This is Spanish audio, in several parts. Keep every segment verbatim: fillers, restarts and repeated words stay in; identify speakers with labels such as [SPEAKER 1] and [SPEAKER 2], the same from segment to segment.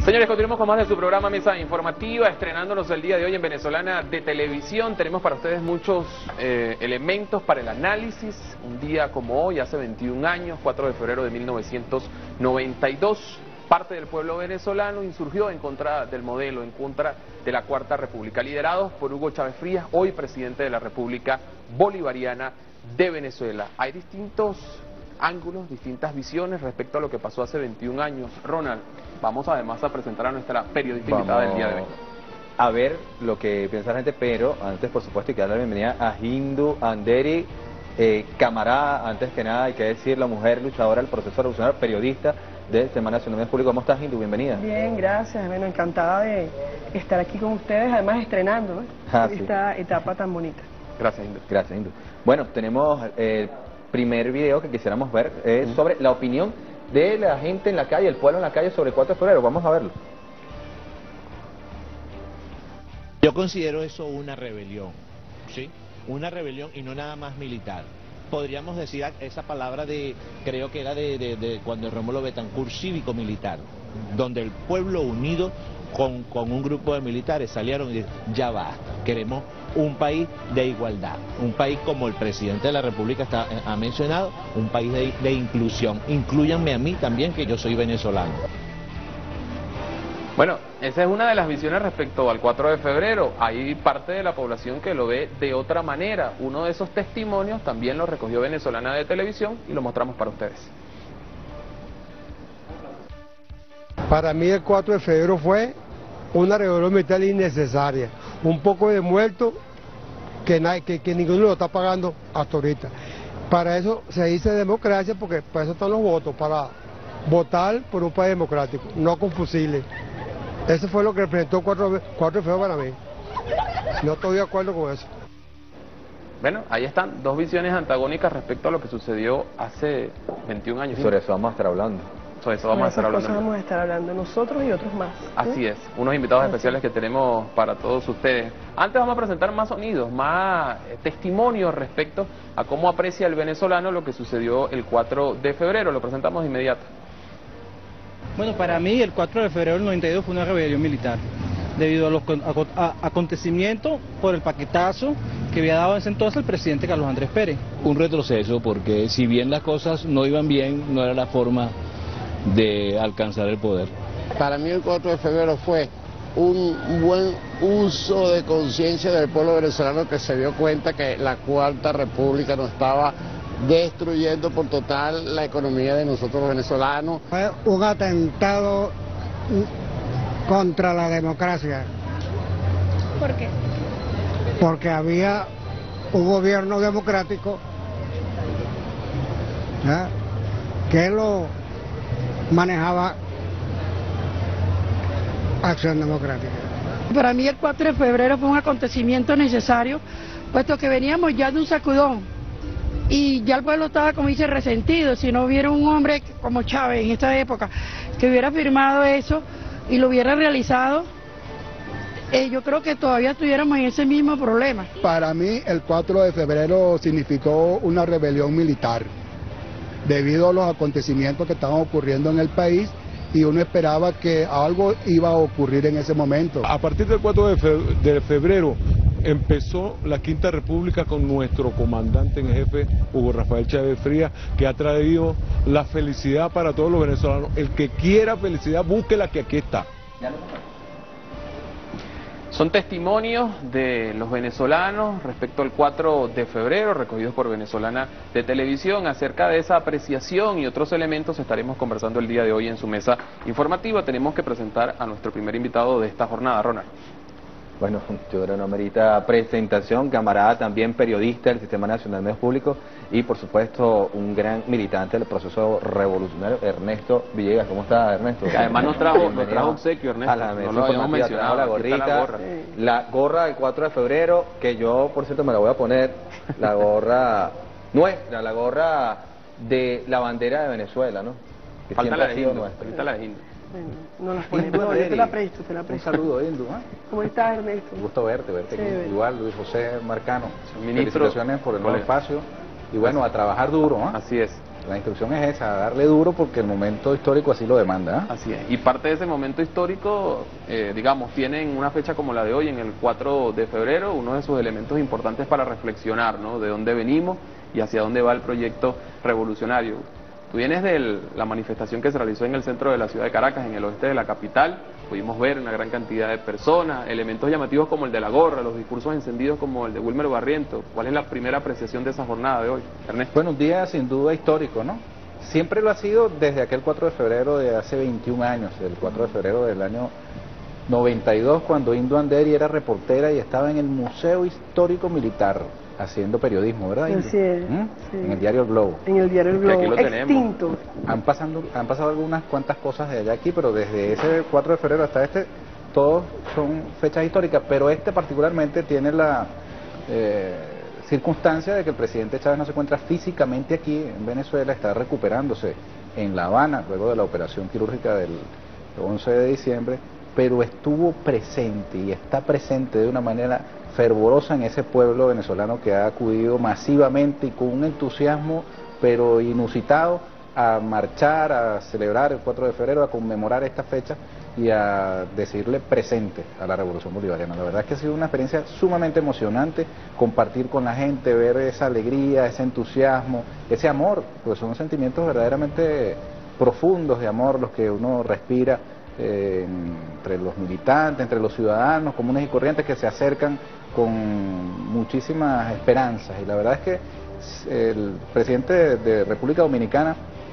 [SPEAKER 1] Señores, continuamos con más de su programa Mesa Informativa, estrenándonos el día de hoy en Venezolana de Televisión. Tenemos para ustedes muchos eh, elementos para el análisis. Un día como hoy, hace veintiún años, cuatro de febrero de mil novecientos noventa y dos, parte del pueblo venezolano insurgió en contra del modelo, en contra de la Cuarta República, liderados por Hugo Chávez Frías, hoy presidente de la República Bolivariana de Venezuela. Hay distintos ángulos, distintas visiones respecto a lo que pasó hace veintiún años. Ronald, vamos además a presentar a nuestra periodista
[SPEAKER 2] Vamos
[SPEAKER 1] invitada del día de hoy.
[SPEAKER 2] A ver lo que piensa la gente, pero antes, por supuesto, hay que darle la bienvenida a Hindu Anderi, eh, camarada, antes que nada, hay que decir, la mujer luchadora del proceso revolucionario, periodista de Semana Nacional de Público. ¿Cómo estás, Hindu? Bienvenida.
[SPEAKER 3] Bien, gracias. Bueno, encantada de estar aquí con ustedes, además estrenando, ¿no?
[SPEAKER 2] Ah,
[SPEAKER 3] esta
[SPEAKER 2] sí.
[SPEAKER 3] etapa tan bonita.
[SPEAKER 1] Gracias, Hindu.
[SPEAKER 2] Gracias, Hindu. Bueno, tenemos el primer video que quisiéramos ver eh, mm. sobre la opinión de la gente en la calle, el pueblo en la calle sobre el cuatro de febrero. Vamos a verlo.
[SPEAKER 4] Yo considero eso una rebelión, ¿sí? Una rebelión y no nada más militar. Podríamos decir esa palabra de, creo que era de, de, de cuando Rómulo Betancourt, cívico-militar, donde el pueblo unido con, con un grupo de militares salieron y dijeron, ya basta, queremos un país de igualdad, un país como el presidente de la República está, ha mencionado, un país de, de inclusión. Inclúyanme a mí también, que yo soy venezolano.
[SPEAKER 1] Bueno, esa es una de las visiones respecto al cuatro de febrero. Hay parte de la población que lo ve de otra manera. Uno de esos testimonios también lo recogió Venezolana de Televisión y lo mostramos para ustedes.
[SPEAKER 5] Para mí el cuatro de febrero fue una revolución militar innecesaria. Un poco de muertos que, que, que ninguno lo está pagando hasta ahorita. Para eso se dice democracia, porque para eso están los votos, para votar por un país democrático, no con fusiles. Eso fue lo que representó el cuatro de febrero para mí. No estoy de acuerdo con eso.
[SPEAKER 1] Bueno, ahí están dos visiones antagónicas respecto a lo que sucedió hace veintiún años.
[SPEAKER 2] Y sobre eso vamos a estar hablando.
[SPEAKER 1] Sobre eso vamos a estar hablando.
[SPEAKER 3] Vamos a estar hablando nosotros y otros más. ¿Sí?
[SPEAKER 1] Así es, unos invitados
[SPEAKER 3] Así.
[SPEAKER 1] especiales que tenemos para todos ustedes. Antes vamos a presentar más sonidos, más eh, testimonios respecto a cómo aprecia el venezolano lo que sucedió el cuatro de febrero. Lo presentamos de inmediato.
[SPEAKER 6] Bueno, para mí el cuatro de febrero del noventa y dos fue una rebelión militar, debido a los a, a, acontecimientos por el paquetazo que había dado en ese entonces el presidente Carlos Andrés Pérez.
[SPEAKER 7] Un retroceso, porque si bien las cosas no iban bien, no era la forma de alcanzar el poder.
[SPEAKER 8] Para mí el cuatro de febrero fue un buen uso de conciencia del pueblo venezolano, que se dio cuenta que la Cuarta República no estaba destruyendo por total la economía de nosotros los venezolanos.
[SPEAKER 9] Fue un atentado contra la democracia.
[SPEAKER 10] ¿Por qué?
[SPEAKER 9] Porque había un gobierno democrático, ¿eh?, que lo manejaba Acción Democrática.
[SPEAKER 10] Para mí el cuatro de febrero fue un acontecimiento necesario, puesto que veníamos ya de un sacudón y ya el pueblo estaba, como dice, resentido. Si no hubiera un hombre como Chávez en esta época que hubiera firmado eso y lo hubiera realizado, eh, yo creo que todavía estuviéramos en ese mismo problema.
[SPEAKER 11] Para mí el cuatro de febrero significó una rebelión militar, debido a los acontecimientos que estaban ocurriendo en el país, y uno esperaba que algo iba a ocurrir en ese momento.
[SPEAKER 12] A partir del cuatro de febrero empezó la Quinta República con nuestro comandante en jefe, Hugo Rafael Chávez Frías, que ha traído la felicidad para todos los venezolanos. El que quiera felicidad, búsquela, que aquí está.
[SPEAKER 1] Son testimonios de los venezolanos respecto al cuatro de febrero, recogidos por Venezolana de Televisión. Acerca de esa apreciación y otros elementos estaremos conversando el día de hoy en su mesa informativa. Tenemos que presentar a nuestro primer invitado de esta jornada, Ronald.
[SPEAKER 2] Bueno, yo creo que no merita presentación, camarada también periodista del Sistema Nacional de Medios Públicos y por supuesto un gran militante del proceso revolucionario, Ernesto Villegas. ¿Cómo está, Ernesto?
[SPEAKER 1] Que además nos trajo, nos trajo obsequio, Ernesto,
[SPEAKER 2] a la mesa,
[SPEAKER 1] no lo habíamos mencionado,
[SPEAKER 2] la gorrita,
[SPEAKER 1] la gorra.
[SPEAKER 2] la gorra del cuatro de febrero, que yo por cierto me la voy a poner, la gorra nuestra, la gorra de la bandera de Venezuela, ¿no? Que
[SPEAKER 1] falta la de Hindu,
[SPEAKER 2] nuestra.
[SPEAKER 1] falta la de Hindu.
[SPEAKER 3] No las ponemos, no, yo te la presto, te la presto.
[SPEAKER 2] Un saludo, Hindu. ¿eh?
[SPEAKER 3] ¿Cómo estás, Ernesto?
[SPEAKER 2] Un gusto verte, verte.
[SPEAKER 3] Sí,
[SPEAKER 2] igual, Luis José Marcano.
[SPEAKER 1] Ministro,
[SPEAKER 2] felicitaciones por el nuevo espacio. Y bueno, a trabajar duro, ¿eh?
[SPEAKER 1] Así es.
[SPEAKER 2] La instrucción es esa, darle duro porque el momento histórico así lo demanda. ¿eh?
[SPEAKER 1] Así es, y parte de ese momento histórico, eh, digamos, tienen una fecha como la de hoy, en el cuatro de febrero, uno de sus elementos importantes para reflexionar, ¿no? De dónde venimos y hacia dónde va el proyecto revolucionario. Tú vienes de la manifestación que se realizó en el centro de la ciudad de Caracas, en el oeste de la capital. Pudimos ver una gran cantidad de personas, elementos llamativos como el de la gorra, los discursos encendidos como el de Wilmer Barrientos. ¿Cuál es la primera apreciación de esa jornada de hoy, Ernesto?
[SPEAKER 2] Bueno, un día sin duda histórico, ¿no? Siempre lo ha sido desde aquel cuatro de febrero de hace veintiún años, el cuatro de febrero del año noventa y dos, cuando Hindu Anderi era reportera y estaba en el Museo Histórico Militar haciendo periodismo, ¿verdad, Hindu?
[SPEAKER 3] Así es,
[SPEAKER 2] ¿Mm?
[SPEAKER 3] sí.
[SPEAKER 2] En el diario El Globo.
[SPEAKER 3] En el diario El
[SPEAKER 1] Que aquí
[SPEAKER 3] Globo,
[SPEAKER 1] lo tenemos.
[SPEAKER 3] extinto.
[SPEAKER 2] Han, pasando, han pasado algunas cuantas cosas de allá aquí, pero desde ese cuatro de febrero hasta este, todos son fechas históricas, pero este particularmente tiene la eh, circunstancia de que el presidente Chávez no se encuentra físicamente aquí en Venezuela, está recuperándose en La Habana, luego de la operación quirúrgica del once de diciembre, pero estuvo presente y está presente de una manera fervorosa en ese pueblo venezolano que ha acudido masivamente y con un entusiasmo pero inusitado a marchar, a celebrar el cuatro de febrero, a conmemorar esta fecha y a decirle presente a la Revolución Bolivariana. La verdad es que ha sido una experiencia sumamente emocionante compartir con la gente, ver esa alegría, ese entusiasmo, ese amor, pues son sentimientos verdaderamente profundos de amor los que uno respira eh, entre los militantes, entre los ciudadanos comunes y corrientes que se acercan con muchísimas esperanzas. Y la verdad es que el presidente de, de República Dominicana,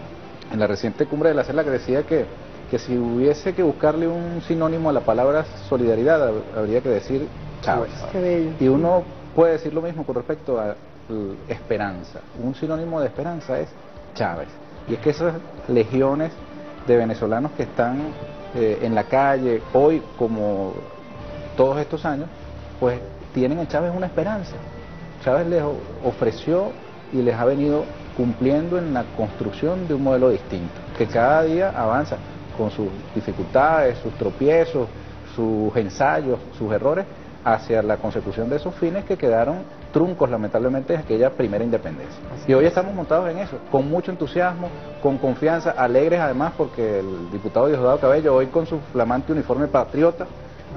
[SPEAKER 2] en la reciente cumbre de la CELAC, decía que, que si hubiese que buscarle un sinónimo a la palabra solidaridad, habría que decir Chávez.
[SPEAKER 3] Qué bello.
[SPEAKER 2] Y uno puede decir lo mismo con respecto a esperanza. Un sinónimo de esperanza es Chávez. Y es que esas legiones de venezolanos que están eh, en la calle hoy, como todos estos años, pues tienen en Chávez una esperanza. Chávez les ofreció y les ha venido cumpliendo en la construcción de un modelo distinto, que cada día avanza con sus dificultades, sus tropiezos, sus ensayos, sus errores, hacia la consecución de esos fines que quedaron truncos lamentablemente en aquella primera independencia. Y hoy estamos montados en eso, con mucho entusiasmo, con confianza, alegres además porque el diputado Diosdado Cabello hoy con su flamante uniforme patriota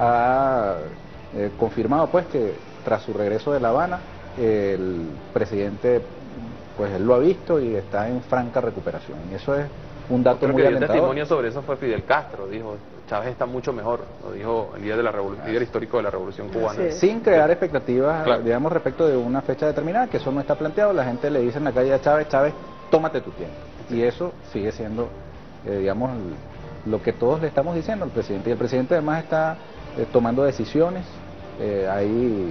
[SPEAKER 2] ha eh, confirmado pues que tras su regreso de La Habana el presidente pues él lo ha visto y está en franca recuperación y eso es un dato
[SPEAKER 1] Creo
[SPEAKER 2] muy
[SPEAKER 1] que dio
[SPEAKER 2] alentador.
[SPEAKER 1] testimonio sobre eso fue Fidel Castro, dijo Chávez está mucho mejor, lo dijo el líder, de la revolu- líder histórico de la Revolución Cubana.
[SPEAKER 2] Sin crear expectativas,
[SPEAKER 1] Claro.
[SPEAKER 2] digamos, respecto de una fecha determinada, que eso no está planteado, la gente le dice en la calle a Chávez, Chávez, tómate tu tiempo. Y eso sigue siendo, eh, digamos, lo que todos le estamos diciendo al presidente. Y el presidente además está eh, tomando decisiones, eh, ahí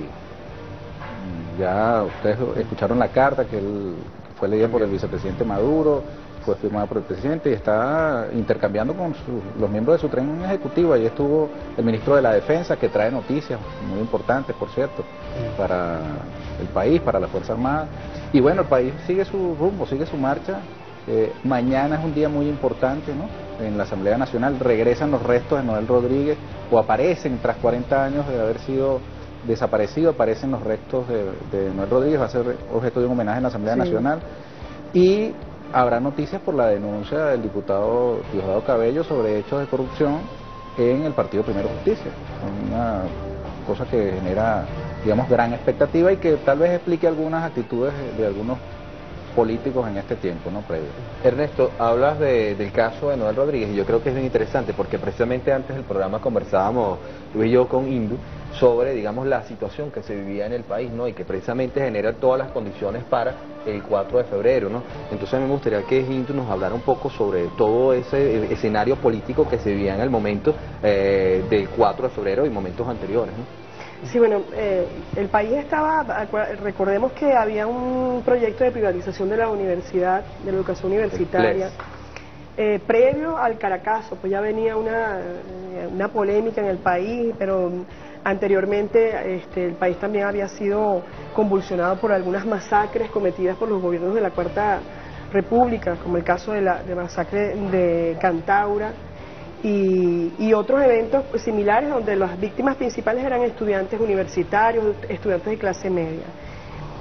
[SPEAKER 2] ya ustedes escucharon la carta que, él, que fue leída por el vicepresidente Maduro, fue firmada por el presidente y está intercambiando con su, los miembros de su tren ejecutivo. Ahí estuvo el ministro de la Defensa, que trae noticias muy importantes, por cierto, para el país, para la Fuerza Armada. Y bueno, el país sigue su rumbo, sigue su marcha. Eh, mañana es un día muy importante, ¿no? En la Asamblea Nacional regresan los restos de Noel Rodríguez, o aparecen tras cuarenta años de haber sido desaparecido, aparecen los restos de, de Noel Rodríguez, va a ser objeto de un homenaje en la Asamblea sí. Nacional. Y habrá noticias por la denuncia del diputado Diosdado Cabello sobre hechos de corrupción en el Partido Primero Justicia. Una cosa que genera, digamos, gran expectativa y que tal vez explique algunas actitudes de, de algunos políticos en este tiempo, ¿no? Previo.
[SPEAKER 13] Ernesto, hablas de, del caso de Noel Rodríguez y yo creo que es bien interesante porque precisamente antes del programa conversábamos tú y yo con Hindu sobre, digamos, la situación que se vivía en el país, ¿no? Y que precisamente genera todas las condiciones para el cuatro de febrero, ¿no? Entonces a mí me gustaría que Hindu nos hablara un poco sobre todo ese escenario político que se vivía en el momento eh, del cuatro de febrero y momentos anteriores, ¿no?
[SPEAKER 3] Sí, bueno, eh, el país estaba, recordemos que había un proyecto de privatización de la universidad, de la educación universitaria, eh, previo al Caracazo, pues ya venía una, una polémica en el país, pero anteriormente este, el país también había sido convulsionado por algunas masacres cometidas por los gobiernos de la Cuarta República, como el caso de la de masacre de Cantaura, Y, y otros eventos similares donde las víctimas principales eran estudiantes universitarios, estudiantes de clase media.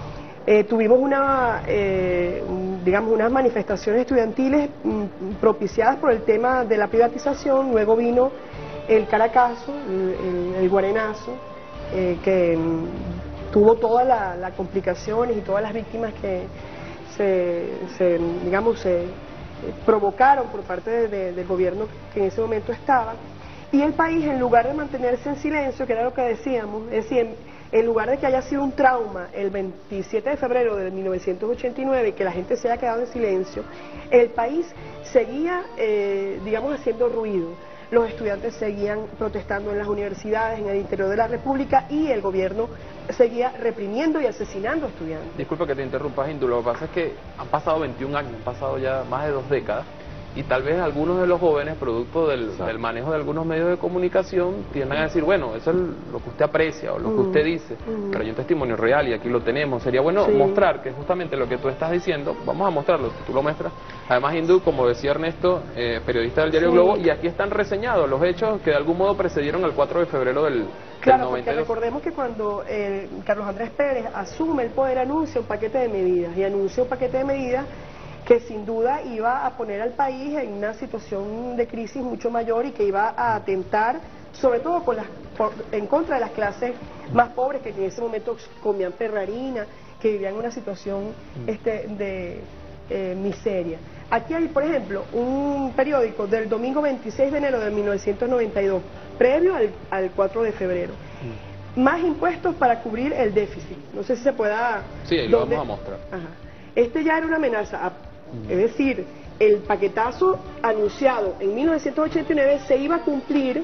[SPEAKER 3] Eh, tuvimos una, eh, digamos, unas manifestaciones estudiantiles mm, propiciadas por el tema de la privatización. Luego vino el Caracazo, el, el, el Guarenazo, eh, que mm, tuvo todas las la complicaciones y todas las víctimas que se, se digamos, se eh, provocaron por parte de, de, del gobierno que en ese momento estaba. Y el país, en lugar de mantenerse en silencio, que era lo que decíamos, es decir, en lugar de que haya sido un trauma el veintisiete de febrero de mil novecientos ochenta y nueve, que la gente se haya quedado en silencio, el país seguía, eh, digamos, haciendo ruido. Los estudiantes seguían protestando en las universidades, en el interior de la República, y el gobierno seguía reprimiendo y asesinando a estudiantes.
[SPEAKER 1] Disculpe que te interrumpa, Hindu, lo que pasa es que han pasado veintiún años, han pasado ya más de dos décadas, y tal vez algunos de los jóvenes, producto del, del manejo de algunos medios de comunicación, tiendan a decir, bueno, eso es lo que usted aprecia o lo que
[SPEAKER 3] Mm.
[SPEAKER 1] usted dice,
[SPEAKER 3] Mm.
[SPEAKER 1] pero hay un testimonio real y aquí lo tenemos. Sería bueno
[SPEAKER 3] Sí.
[SPEAKER 1] mostrar que justamente lo que tú estás diciendo, vamos a mostrarlo, tú lo muestras. Además, Hindu, como decía Ernesto, eh, periodista del diario
[SPEAKER 3] Sí.
[SPEAKER 1] Globo, y aquí están reseñados los hechos que de algún modo precedieron al cuatro de febrero del,
[SPEAKER 3] Claro,
[SPEAKER 1] del
[SPEAKER 3] porque
[SPEAKER 1] noventa y dos.
[SPEAKER 3] recordemos que cuando eh, Carlos Andrés Pérez asume el poder, anuncia un paquete de medidas, y anuncia un paquete de medidas que sin duda iba a poner al país en una situación de crisis mucho mayor y que iba a atentar sobre todo con las, por, en contra de las clases más pobres que en ese momento comían perrarina, que vivían en una situación este, de eh, miseria. Aquí hay, por ejemplo, un periódico del domingo veintiséis de enero de mil novecientos noventa y dos, previo al, al cuatro de febrero. Más impuestos para cubrir el déficit. No sé si se pueda...
[SPEAKER 1] Sí, ahí lo
[SPEAKER 3] ¿dónde?
[SPEAKER 1] vamos a mostrar.
[SPEAKER 3] Ajá. Este ya era una amenaza. Es decir, el paquetazo anunciado en mil novecientos ochenta y nueve se iba a cumplir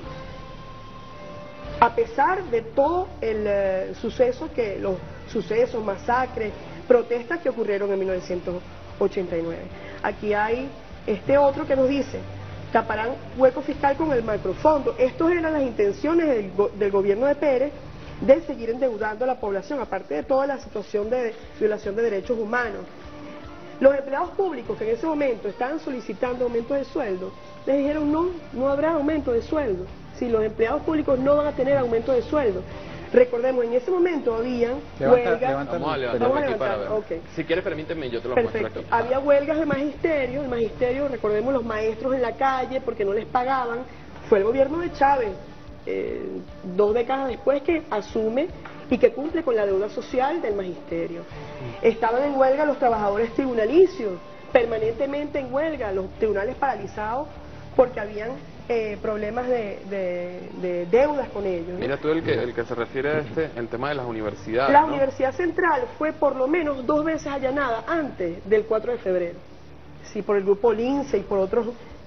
[SPEAKER 3] a pesar de todo el eh, suceso, que los sucesos, masacres, protestas que ocurrieron en mil novecientos ochenta y nueve. Aquí hay este otro que nos dice, taparán hueco fiscal con el macrofondo. Estas eran las intenciones del, go del gobierno de Pérez de seguir endeudando a la población, aparte de toda la situación de violación de derechos humanos. Los empleados públicos que en ese momento estaban solicitando aumento de sueldo, les dijeron no, no habrá aumento de sueldo. Si los empleados públicos no van a tener aumento de sueldo. Recordemos, en ese momento habían huelgas...
[SPEAKER 1] Vamos a levantarlo aquí para ver.
[SPEAKER 3] Okay.
[SPEAKER 1] Si quieres, permíteme, yo te lo
[SPEAKER 3] Perfecto.
[SPEAKER 1] muestro aquí.
[SPEAKER 3] Había huelgas de magisterio, el magisterio, recordemos los maestros en la calle porque no les pagaban. Fue el gobierno de Chávez, eh, dos décadas después, que asume y que cumple con la deuda social del magisterio. Estaban en huelga los trabajadores tribunalicios, permanentemente en huelga, los tribunales paralizados porque habían eh, problemas de, de, de deudas con ellos, ¿no?
[SPEAKER 1] Mira tú el que, el que se refiere a este, el tema de las universidades,
[SPEAKER 3] La
[SPEAKER 1] ¿no?
[SPEAKER 3] Universidad Central fue por lo menos dos veces allanada antes del cuatro de febrero, sí, por el grupo Lince y por otros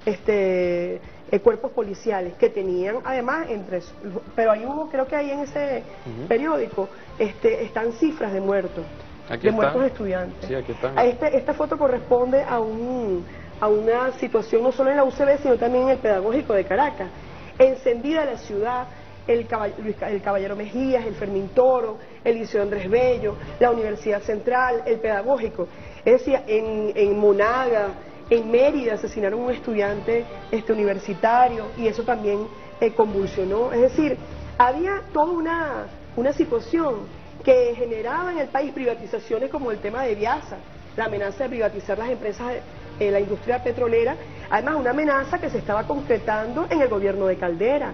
[SPEAKER 3] este, eh, cuerpos policiales que tenían además entre, pero ahí hubo, creo que ahí en ese uh-huh. periódico este, están cifras de muertos,
[SPEAKER 1] aquí
[SPEAKER 3] de
[SPEAKER 1] están.
[SPEAKER 3] muertos estudiantes.
[SPEAKER 1] Sí, aquí están.
[SPEAKER 3] Este, esta foto corresponde a un a una situación no solo en la U C B, sino también en el Pedagógico de Caracas. Encendida la ciudad, el, caball el Caballero Mejías, el Fermín Toro, el Liceo Andrés Bello, la Universidad Central, el Pedagógico. Es decir, en, en Monaga, en Mérida asesinaron a un estudiante este, universitario y eso también eh, convulsionó. Es decir, había toda una, una situación que generaba en el país privatizaciones como el tema de Viasa, la amenaza de privatizar las empresas de Eh, la industria petrolera, además una amenaza que se estaba concretando en el gobierno de Caldera.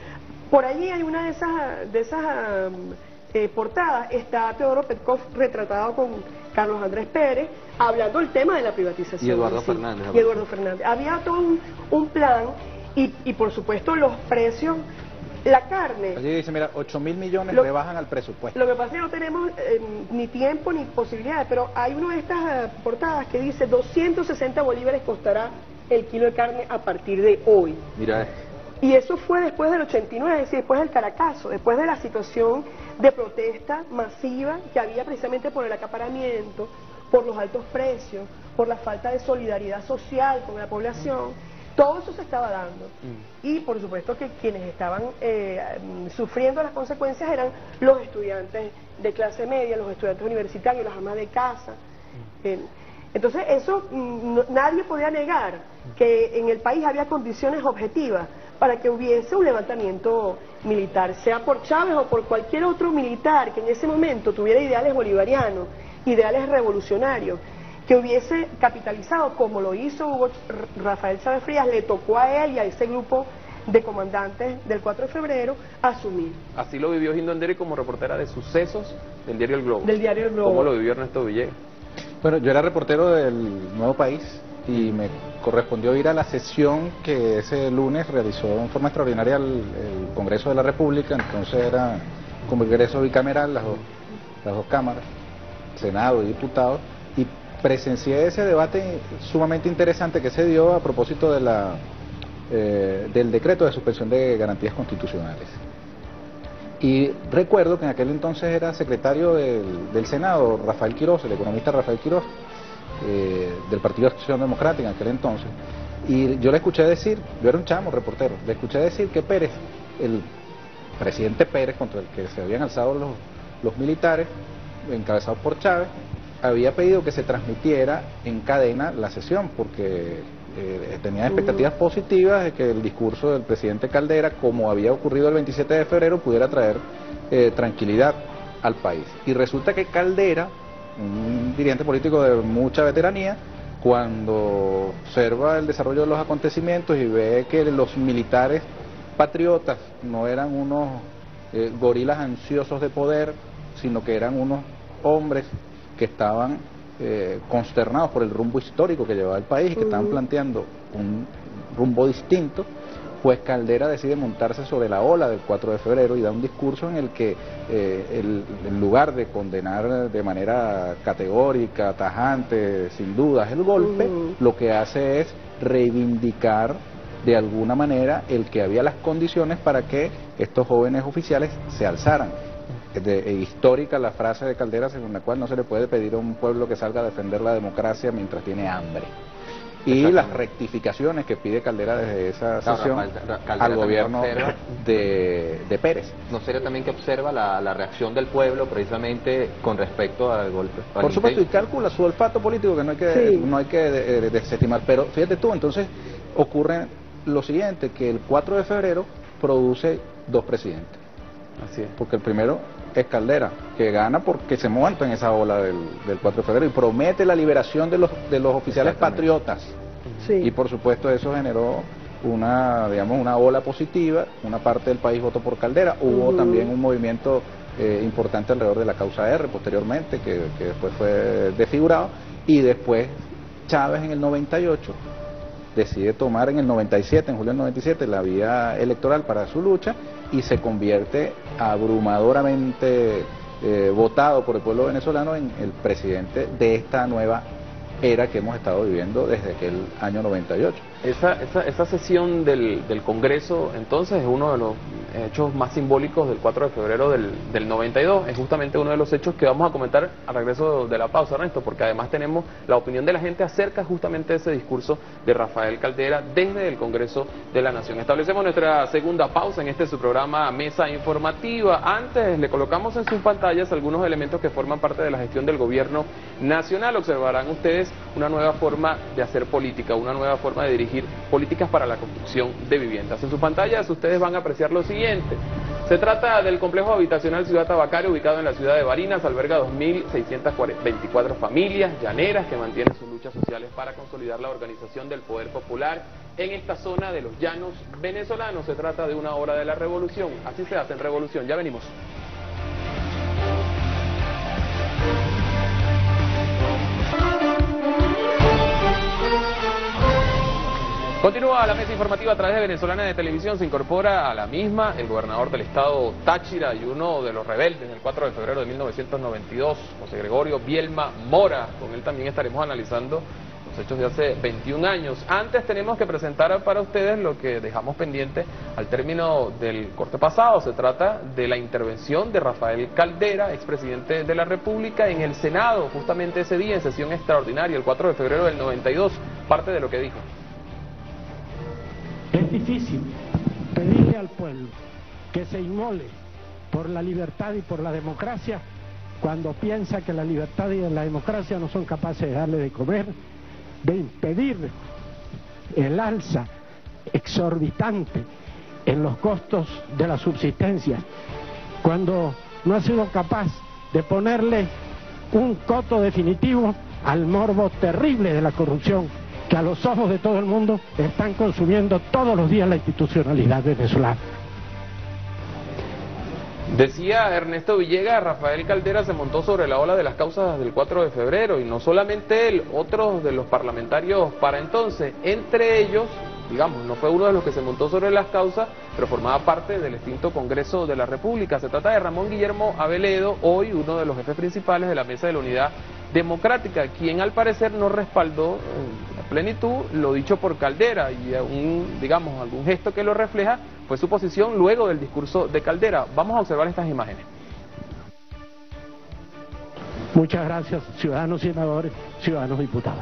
[SPEAKER 3] Por allí hay una de esas, de esas um, eh, portadas, está Teodoro Petkov retratado con Carlos Andrés Pérez, hablando del tema de la privatización.
[SPEAKER 13] Y Eduardo
[SPEAKER 3] sí,
[SPEAKER 13] Fernández.
[SPEAKER 3] Y Eduardo Fernández. Había todo un, un plan y, y por supuesto los precios, la carne.
[SPEAKER 14] Allí dice, mira, ocho mil millones
[SPEAKER 3] Lo-
[SPEAKER 14] le bajan al presupuesto.
[SPEAKER 3] Lo que pasa es que no tenemos eh, ni tiempo ni posibilidades, pero hay una de estas eh, portadas que dice doscientos sesenta bolívares costará el kilo de carne a partir de hoy.
[SPEAKER 13] Mira,
[SPEAKER 3] Y eso fue después del ochenta y nueve, es decir, después del Caracazo, después de la situación de protesta masiva que había precisamente por el acaparamiento, por los altos precios, por la falta de solidaridad social con la población. Todo eso se estaba dando. Y por supuesto que quienes estaban eh, sufriendo las consecuencias eran los estudiantes de clase media, los estudiantes universitarios, las amas de casa. Eh, entonces eso mm, no- nadie podía negar que en el país había condiciones objetivas para que hubiese un levantamiento militar, sea por Chávez o por cualquier otro militar que en ese momento tuviera ideales bolivarianos, ideales revolucionarios, que hubiese capitalizado como lo hizo Hugo Rafael Chávez Frías. Le tocó a él y a ese grupo de comandantes del cuatro de febrero asumir.
[SPEAKER 1] Así lo vivió Hindo Andere como reportera de sucesos del diario El Globo.
[SPEAKER 3] Del diario El Globo.
[SPEAKER 1] ¿Cómo lo vivió Ernesto Villegas?
[SPEAKER 14] Bueno, yo era reportero del Nuevo País y me correspondió ir a la sesión que ese lunes realizó en forma extraordinaria el, el Congreso de la República. Entonces era Congreso bicameral, las dos, las dos cámaras, Senado y diputados, y presencié ese debate sumamente interesante que se dio a propósito de la, eh, del decreto de suspensión de garantías constitucionales. Y recuerdo que en aquel entonces era secretario del, del Senado, Rafael Quirós, el economista Rafael Quirós, eh, del Partido de Acción Democrática en aquel entonces, y yo le escuché decir, yo era un chamo reportero, le escuché decir que Pérez, el presidente Pérez, contra el que se habían alzado los, los militares, encabezados por Chávez, había pedido que se transmitiera en cadena la sesión, porque eh, tenía expectativas positivas de que el discurso del presidente Caldera, como había ocurrido el veintisiete de febrero, pudiera traer eh, tranquilidad al país. Y resulta que Caldera, un dirigente político de mucha veteranía, cuando observa el desarrollo de los acontecimientos y ve que los militares patriotas no eran unos eh, gorilas ansiosos de poder, sino que eran unos hombres que estaban eh, consternados por el rumbo histórico que llevaba el país y que estaban planteando un rumbo distinto, pues Caldera decide montarse sobre la ola del cuatro de febrero y da un discurso en el que eh, el, en lugar de condenar de manera categórica, tajante, sin dudas el golpe, uh-huh. lo que hace es reivindicar de alguna manera el que había las condiciones para que estos jóvenes oficiales se alzaran. De, de, histórica la frase de Caldera según la cual no se le puede pedir a un pueblo que salga a defender la democracia mientras tiene hambre. Y las rectificaciones que pide Caldera desde esa
[SPEAKER 13] claro,
[SPEAKER 14] sesión
[SPEAKER 13] Rafael,
[SPEAKER 14] al gobierno de, de Pérez.
[SPEAKER 13] ¿No sería también que observa la, la reacción del pueblo precisamente con respecto al golpe? Al
[SPEAKER 14] Por supuesto, y calcula su olfato político que no hay que, sí. no hay que de, de, desestimar. Pero fíjate tú, entonces ocurre lo siguiente, que el cuatro de febrero produce dos presidentes.
[SPEAKER 1] Así es.
[SPEAKER 14] Porque el primero es Caldera, que gana porque se monta en esa ola del, del cuatro de febrero y promete la liberación de los, de los oficiales patriotas. Sí. Y por supuesto eso generó una, digamos, una ola positiva, una parte del país votó por Caldera, hubo uh-huh. también un movimiento eh, importante alrededor de la causa R posteriormente, que, que después fue desfigurado, y después Chávez en el noventa y ocho decide tomar en el noventa y siete, en julio del noventa y siete, la vía electoral para su lucha y se convierte abrumadoramente eh, votado por el pueblo venezolano en el presidente de esta nueva era que hemos estado viviendo desde aquel año noventa y ocho.
[SPEAKER 1] Esa, esa, esa sesión del, del Congreso entonces es uno de los hechos más simbólicos del cuatro de febrero del, del noventa y dos, es justamente uno de los hechos que vamos a comentar al regreso de la pausa, Ernesto, porque además tenemos la opinión de la gente acerca justamente de ese discurso de Rafael Caldera desde el Congreso de la Nación. Establecemos nuestra segunda pausa en este su programa Mesa Informativa. Antes le colocamos en sus pantallas algunos elementos que forman parte de la gestión del gobierno nacional. Observarán ustedes una nueva forma de hacer política, una nueva forma de dirigir políticas para la construcción de viviendas. En sus pantallas ustedes van a apreciar lo siguiente. Se trata del complejo habitacional Ciudad Tabacare, ubicado en la ciudad de Barinas, alberga dos mil seiscientas veinticuatro familias llaneras que mantienen sus luchas sociales para consolidar la organización del poder popular en esta zona de los llanos venezolanos. Se trata de una obra de la revolución, así se hace en revolución. Ya venimos. Continúa la mesa informativa a través de Venezolana de Televisión. Se incorpora a la misma el gobernador del estado Táchira y uno de los rebeldes del cuatro de febrero de mil novecientos noventa y dos, José Gregorio Bielma Mora. Con él también estaremos analizando los hechos de hace veintiún años. Antes tenemos que presentar para ustedes lo que dejamos pendiente al término del corte pasado. Se trata de la intervención de Rafael Caldera, expresidente de la República, en el Senado, justamente ese día en sesión extraordinaria, el cuatro de febrero del noventa y dos. Parte de lo que dijo.
[SPEAKER 15] Es difícil pedirle al pueblo que se inmole por la libertad y por la democracia cuando piensa que la libertad y la democracia no son capaces de darle de comer, de impedir el alza exorbitante en los costos de la subsistencia, cuando no ha sido capaz de ponerle un coto definitivo al morbo terrible de la corrupción que a los ojos de todo el mundo están consumiendo todos los días la institucionalidad venezolana.
[SPEAKER 1] Decía Ernesto Villegas, Rafael Caldera se montó sobre la ola de las causas del cuatro de febrero, y no solamente él, otros de los parlamentarios para entonces, entre ellos, digamos, no fue uno de los que se montó sobre las causas, pero formaba parte del extinto Congreso de la República. Se trata de Ramón Guillermo Aveledo, hoy uno de los jefes principales de la Mesa de la Unidad Democrática, quien al parecer no respaldó en plenitud lo dicho por Caldera, y un, digamos, algún gesto que lo refleja fue su posición luego del discurso de Caldera. Vamos a observar estas imágenes.
[SPEAKER 15] Muchas gracias, ciudadanos senadores, ciudadanos diputados.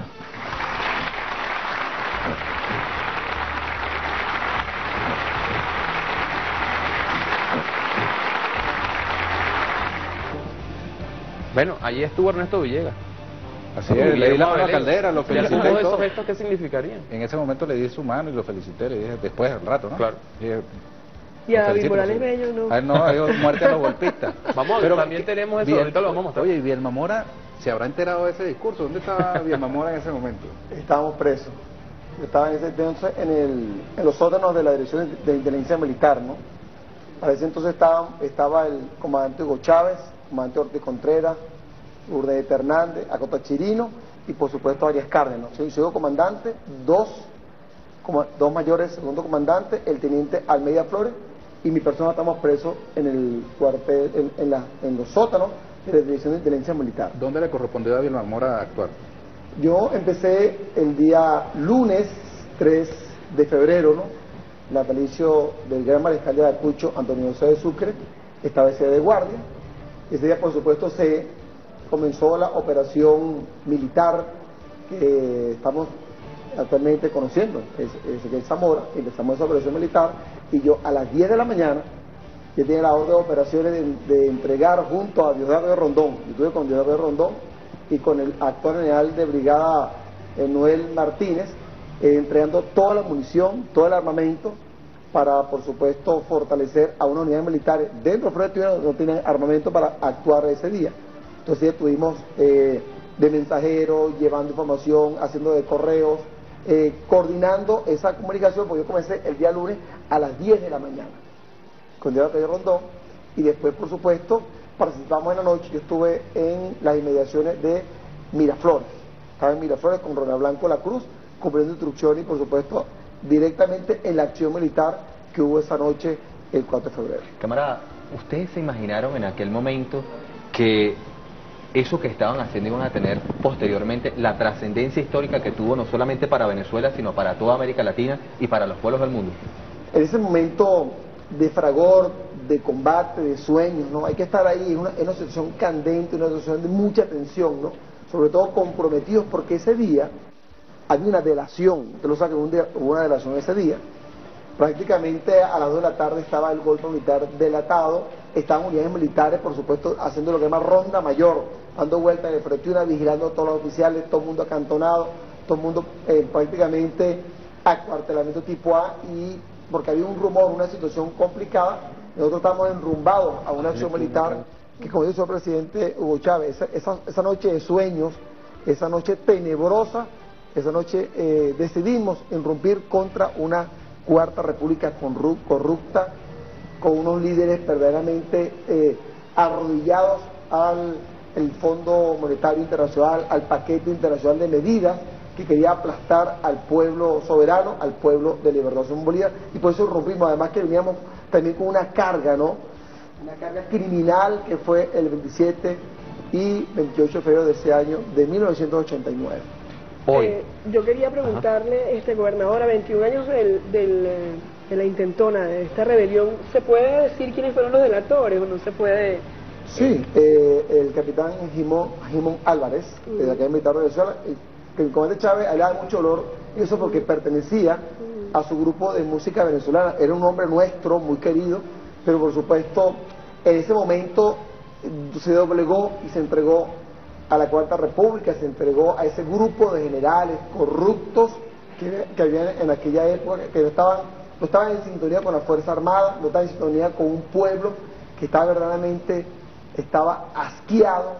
[SPEAKER 1] Bueno, allí estuvo Ernesto Villegas.
[SPEAKER 14] Así es, le di la mano a Caldera, lo felicité.
[SPEAKER 1] ¿Todos esos gestos qué significarían?
[SPEAKER 14] En ese momento le di su mano y lo felicité, le dije después al rato, ¿no?
[SPEAKER 1] Claro.
[SPEAKER 14] Y, dije,
[SPEAKER 3] y a David Morales Bello no.
[SPEAKER 14] A él no, hay muerte a los golpistas.
[SPEAKER 1] Vamos, pero también tenemos eso,
[SPEAKER 14] bien,
[SPEAKER 1] ahorita lo vamos a mostrar.
[SPEAKER 14] Oye, y Bielma Mora se habrá enterado de ese discurso. ¿Dónde estaba Bielma Mora en ese momento?
[SPEAKER 16] Estábamos presos. Yo estaba en ese entonces en, el, en los sótanos de la Dirección de Inteligencia Militar, ¿no? Para ese entonces estaba, estaba el comandante Hugo Chávez, comandante Ortiz Contreras, Urdes Hernández, Acota Chirino y por supuesto Arias Cárdenas. Soy, soy comandante, dos, como, dos mayores, segundo comandante, el teniente Almeida Flores y mi persona. Estamos presos en el cuartel, en, en, la, en los sótanos de la Dirección de Inteligencia Militar.
[SPEAKER 14] ¿Dónde le correspondió a Bielma Mora actuar?
[SPEAKER 16] Yo empecé el día lunes tres de febrero, ¿no? Natalicio del gran mariscal de Ayacucho, Antonio José de Sucre, estaba ese de guardia. Ese día, por supuesto, se comenzó la operación militar que estamos actualmente conociendo, es, es, es Zamora. Empezamos esa operación militar y yo a las diez de la mañana yo tenía la orden de operaciones de, de entregar junto a Diosdado de Rondón. Yo estuve con Diosdado de Rondón y con el actual general de brigada eh, Noel Martínez, eh, entregando toda la munición, todo el armamento para, por supuesto, fortalecer a unas unidades militares dentro de Frente no tienen armamento para actuar ese día. Entonces estuvimos eh, de mensajeros, llevando información, haciendo de correos, eh, coordinando esa comunicación, porque yo comencé el día lunes a las diez de la mañana con Diosdado de Rondón, y después, por supuesto, participamos en la noche. Yo estuve en las inmediaciones de Miraflores, estaba en Miraflores con Ronald Blanco La Cruz, cumpliendo instrucciones y, por supuesto, directamente en la acción militar que hubo esa noche el cuatro de febrero.
[SPEAKER 13] Camarada, ¿ustedes se imaginaron en aquel momento que eso que estaban haciendo iban a tener posteriormente la trascendencia histórica que tuvo no solamente para Venezuela, sino para toda América Latina y para los pueblos del mundo?
[SPEAKER 16] En ese momento de fragor, de combate, de sueños, ¿no? Hay que estar ahí, es una, es una situación candente, una situación de mucha tensión, ¿no? Sobre todo comprometidos, porque ese día había una delación. Usted lo sabe que un hubo una delación ese día. Prácticamente a las dos de la tarde estaba el golpe militar delatado, estaban unidades militares, por supuesto, haciendo lo que se llama ronda mayor, dando vueltas en el frente una, vigilando a todos los oficiales, todo el mundo acantonado, todo el mundo eh, prácticamente acuartelamiento tipo A, y porque había un rumor, una situación complicada. Nosotros estamos enrumbados a una acción militar que, como dice el presidente Hugo Chávez, esa, esa, esa noche de sueños, esa noche tenebrosa, esa noche eh, decidimos irrumpir contra una cuarta república corrupta, con unos líderes verdaderamente eh, arrodillados al el Fondo Monetario Internacional, al paquete internacional de medidas que quería aplastar al pueblo soberano, al pueblo de Liberación Bolívar, y por eso rompimos. Además que veníamos también con una carga, ¿no? Una carga criminal que fue el veintisiete y veintiocho de febrero de ese año de mil novecientos ochenta y nueve.
[SPEAKER 1] Hoy.
[SPEAKER 3] Eh, yo quería preguntarle, este gobernador, a veintiún años del, del, de la intentona, de esta rebelión, ¿se puede decir quiénes fueron los delatores o no se puede?
[SPEAKER 16] Sí, eh, el capitán Jimón, Jimón Álvarez, mm. de la Academia Militar de Venezuela, que el comandante Chávez le daba mucho olor, eso porque pertenecía a su grupo de música venezolana. Era un hombre nuestro, muy querido, pero por supuesto en ese momento se doblegó y se entregó a la Cuarta República, se entregó a ese grupo de generales corruptos que, que había en aquella época, que no estaban, no estaban en sintonía con la Fuerza Armada, no estaban en sintonía con un pueblo que estaba verdaderamente, estaba asqueado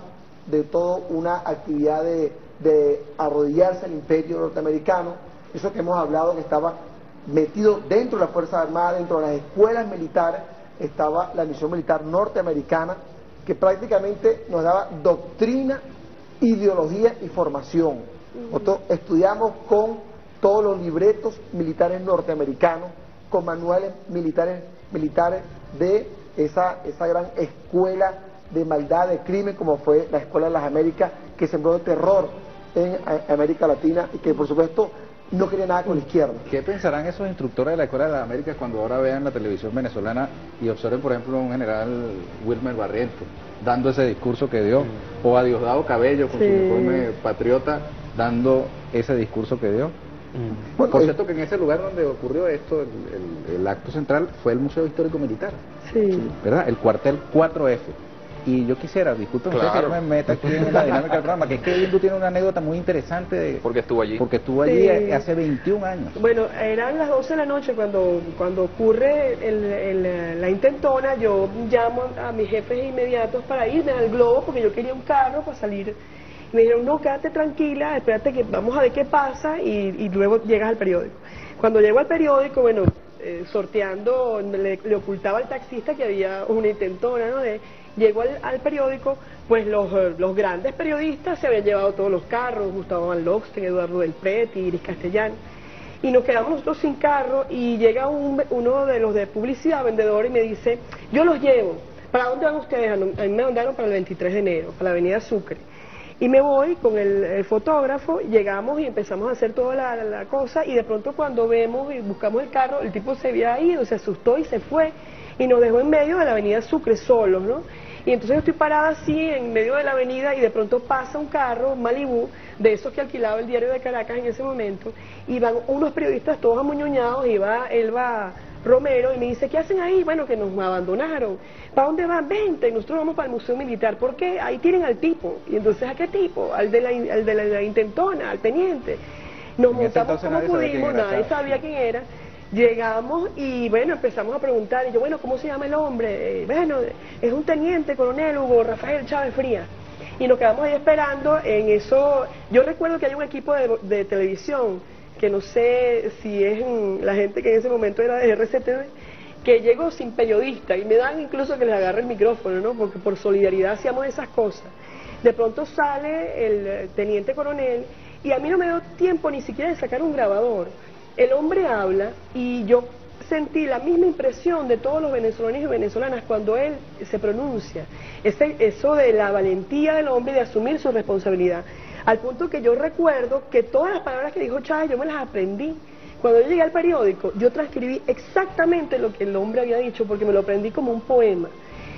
[SPEAKER 16] de toda una actividad de, de arrodillarse al imperio norteamericano, eso que hemos hablado que estaba metido dentro de las Fuerzas Armadas, dentro de las escuelas militares, estaba la misión militar norteamericana, que prácticamente nos daba doctrina, ideología y formación. Nosotros estudiamos con todos los libretos militares norteamericanos, con manuales militares militares de esa, esa gran escuela de maldad, de crimen, como fue la Escuela de las Américas, que sembró de terror en América Latina y que por supuesto no quería nada con la izquierda.
[SPEAKER 14] ¿Qué pensarán esos instructores de la Escuela de las Américas cuando ahora vean la televisión venezolana y observen, por ejemplo, a un general Wilmer Barrientos dando ese discurso que dio, mm. o a Diosdado Cabello con sí. su uniforme patriota dando ese discurso que dio? Mm. Bueno, por cierto eh, que en ese lugar donde ocurrió esto, el, el, el acto central fue el Museo Histórico Militar,
[SPEAKER 3] sí.
[SPEAKER 14] ¿verdad? El cuartel cuatro F. Y yo quisiera, disculpen claro. ustedes que yo me meta aquí en la dinámica del programa, que es que Hindu tiene una anécdota muy interesante. De,
[SPEAKER 1] porque estuvo allí.
[SPEAKER 14] Porque estuvo allí sí. hace veintiún años.
[SPEAKER 3] Bueno, eran las doce de la noche cuando cuando ocurre el, el, la intentona. Yo llamo a mis jefes inmediatos para irme al Globo, porque yo quería un carro para salir. Y me dijeron, no, quédate tranquila, espérate que vamos a ver qué pasa y, y luego llegas al periódico. Cuando llego al periódico, bueno, eh, sorteando, le, le ocultaba al taxista que había una intentona, ¿no? De, Llegó al, al periódico, pues los, los grandes periodistas se habían llevado todos los carros, Gustavo Van Loxten, Eduardo Del Pret, Iris Castellán, y nos quedamos nosotros sin carro y llega un, uno de los de publicidad, vendedor, y me dice, yo los llevo, ¿para dónde van ustedes? A mí me mandaron para el veintitrés de enero, para la avenida Sucre, y me voy con el, el fotógrafo, llegamos y empezamos a hacer toda la, la, la cosa, y de pronto cuando vemos y buscamos el carro, el tipo se había ido, se asustó y se fue, y nos dejó en medio de la avenida Sucre solos, ¿no? Y entonces yo estoy parada así en medio de la avenida y de pronto pasa un carro, Malibú, de esos que alquilaba el Diario de Caracas en ese momento, y van unos periodistas todos amuñoñados, y va Elba Romero y me dice, ¿qué hacen ahí? Bueno, que nos abandonaron. ¿Para dónde van? Vente, nosotros vamos para el Museo Militar. ¿Por qué? Ahí tienen al tipo. Y entonces, ¿a qué tipo? Al de la, al de la, la intentona, al teniente. Nos montamos como pudimos, nadie sabía quién era. Llegamos y bueno, empezamos a preguntar, y yo, bueno, ¿cómo se llama el hombre? Eh, bueno, es un teniente coronel Hugo Rafael Chávez Frías. Y nos quedamos ahí esperando en eso. Yo recuerdo que hay un equipo de, de televisión, que no sé si es la gente que en ese momento era de R C T V, que llegó sin periodista, y me dan incluso que les agarre el micrófono, ¿no? Porque por solidaridad hacíamos esas cosas. De pronto sale el teniente coronel, y a mí no me dio tiempo ni siquiera de sacar un grabador. El hombre habla y yo sentí la misma impresión de todos los venezolanos y venezolanas cuando él se pronuncia. Ese, eso de la valentía del hombre de asumir su responsabilidad. Al punto que yo recuerdo que todas las palabras que dijo Chávez yo me las aprendí. Cuando yo llegué al periódico, yo transcribí exactamente lo que el hombre había dicho porque me lo aprendí como un poema.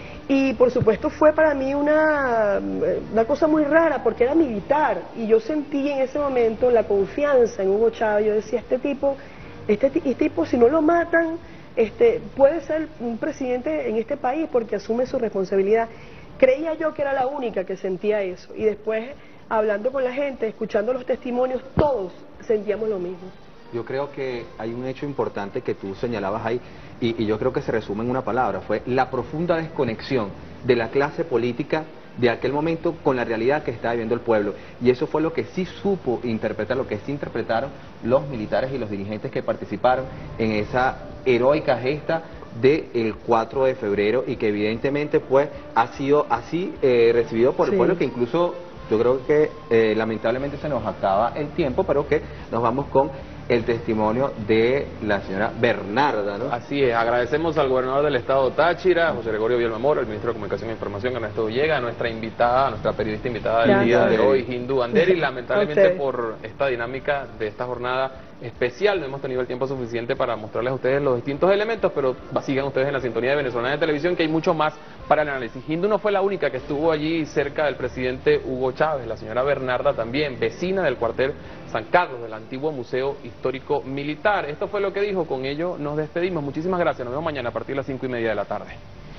[SPEAKER 3] Y por supuesto fue para mí una, una cosa muy rara porque era militar y yo sentí en ese momento la confianza en Hugo Chávez. Yo decía, este tipo, este, este tipo si no lo matan, este, puede ser un presidente en este país porque asume su responsabilidad. Creía yo que era la única que sentía eso y después hablando con la gente, escuchando los testimonios, todos sentíamos lo mismo.
[SPEAKER 13] Yo creo que hay un hecho importante que tú señalabas ahí y, y yo creo que se resume en una palabra, fue la profunda desconexión de la clase política de aquel momento con la realidad que estaba viviendo el pueblo. Y eso fue lo que sí supo interpretar, lo que sí interpretaron los militares y los dirigentes que participaron en esa heroica gesta del cuatro de febrero y que evidentemente pues ha sido así eh, recibido por el sí. pueblo, que incluso yo creo que eh, lamentablemente se nos acaba el tiempo, pero que nos vamos con el testimonio de la señora Bernarda, ¿no?
[SPEAKER 1] Así es, agradecemos al gobernador del estado Táchira, José Gregorio Villalba Mora, al ministro de Comunicación e Información, Ernesto Villegas, a nuestra invitada, a nuestra periodista invitada del día de hoy, Hindu Anderi. Lamentablemente okay. por esta dinámica de esta jornada especial no hemos tenido el tiempo suficiente para mostrarles a ustedes los distintos elementos, pero sigan ustedes en la sintonía de Venezolana de Televisión, que hay mucho más para el análisis. Hindu no fue la única que estuvo allí cerca del presidente Hugo Chávez, la señora Bernarda también, vecina del cuartel San Carlos, del antiguo Museo Histórico Militar. Esto fue lo que dijo, con ello nos despedimos. Muchísimas gracias, nos vemos mañana a partir de las cinco y media de la tarde.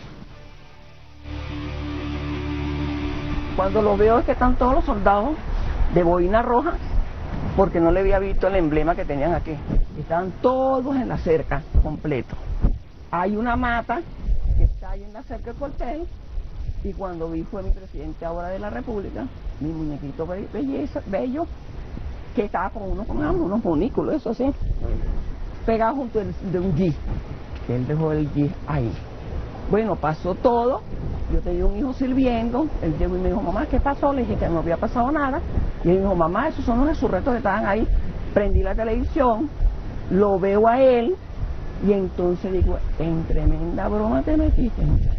[SPEAKER 17] Cuando lo veo es que están todos los soldados de boina roja, porque no le había visto el emblema que tenían aquí. Estaban todos en la cerca, completo. Hay una mata que está ahí en la cerca del cuartel, Y cuando vi fue mi presidente ahora de la República, mi muñequito be- belleza, bello, que estaba con unos, con unos monículos, eso así, pegado junto de, de un G, que él dejó el G ahí. Bueno, pasó todo, yo tenía un hijo sirviendo, él llegó y me dijo, mamá, ¿qué pasó? Le dije que no había pasado nada, y él me dijo, mamá, esos son los resurrectos que estaban ahí. Prendí la televisión, lo veo a él, y entonces digo, en tremenda broma te metiste, muchacho.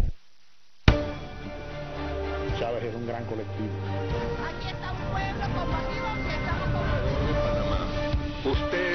[SPEAKER 18] Chávez es un gran colectivo.
[SPEAKER 19] Aquí está un pueblo como aquí, donde estamos como...
[SPEAKER 18] Usted